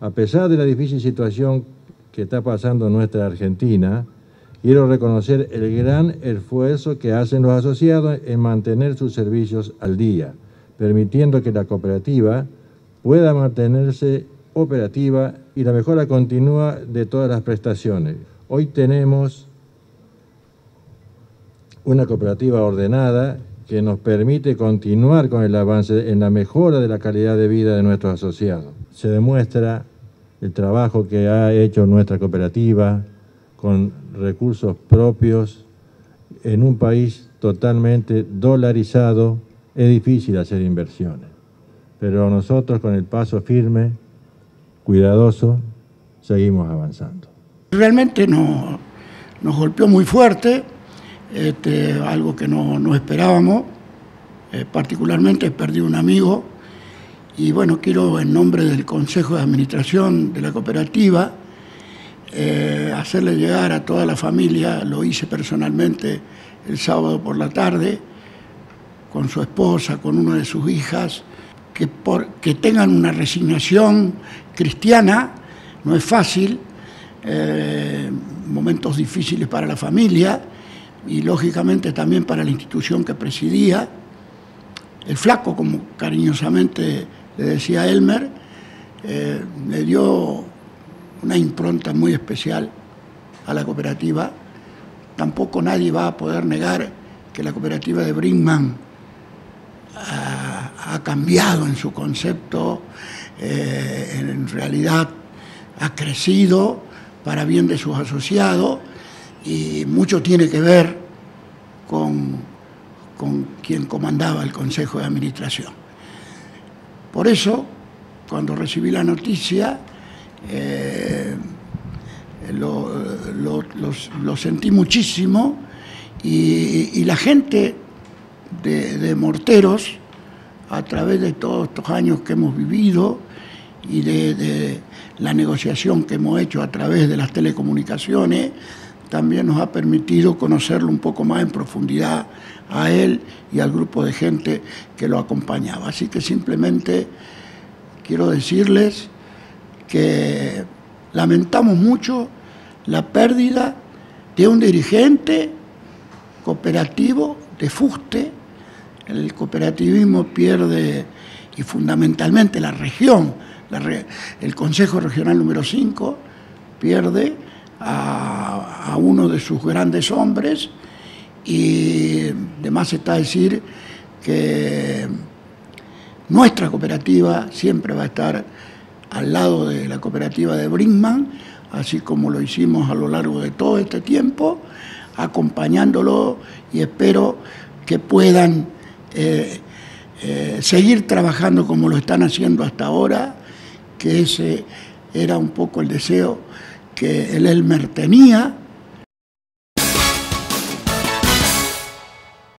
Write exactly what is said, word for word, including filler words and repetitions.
A pesar de la difícil situación que está pasando nuestra Argentina, quiero reconocer el gran esfuerzo que hacen los asociados en mantener sus servicios al día, permitiendo que la cooperativa pueda mantenerse operativa y la mejora continua de todas las prestaciones. Hoy tenemos una cooperativa ordenada que nos permite continuar con el avance en la mejora de la calidad de vida de nuestros asociados. Se demuestra el trabajo que ha hecho nuestra cooperativa con recursos propios en un país totalmente dolarizado. Es difícil hacer inversiones, pero nosotros con el paso firme, cuidadoso, seguimos avanzando. Realmente no, nos golpeó muy fuerte, este, algo que no, no esperábamos, eh, particularmente perdí un amigo y bueno, quiero en nombre del Consejo de Administración de la cooperativa eh, hacerle llegar a toda la familia, lo hice personalmente el sábado por la tarde, con su esposa, con una de sus hijas, que, por, que tengan una resignación cristiana, no es fácil, eh, momentos difíciles para la familia y lógicamente también para la institución que presidía. El flaco, como cariñosamente le decía Elmer, eh, le dio una impronta muy especial a la cooperativa. Tampoco nadie va a poder negar que la cooperativa de Brinkmann ha, ha cambiado en su concepto, eh, en realidad ha crecido para bien de sus asociados y mucho tiene que ver con, con quien comandaba el Consejo de Administración. Por eso, cuando recibí la noticia, eh, lo, lo, lo, lo sentí muchísimo y, y la gente de, de Morteros, a través de todos estos años que hemos vivido y de, de la negociación que hemos hecho a través de las telecomunicaciones, también nos ha permitido conocerlo un poco más en profundidad a él y al grupo de gente que lo acompañaba. Así que simplemente quiero decirles que lamentamos mucho la pérdida de un dirigente cooperativo de fuste. El cooperativismo pierde, y fundamentalmente la región, la re, el Consejo Regional número cinco, pierde a, a uno de sus grandes hombres y de más está decir que nuestra cooperativa siempre va a estar al lado de la cooperativa de Brinkmann, así como lo hicimos a lo largo de todo este tiempo, acompañándolo y espero que puedan eh, eh, seguir trabajando como lo están haciendo hasta ahora, que ese era un poco el deseo que el Elmer tenía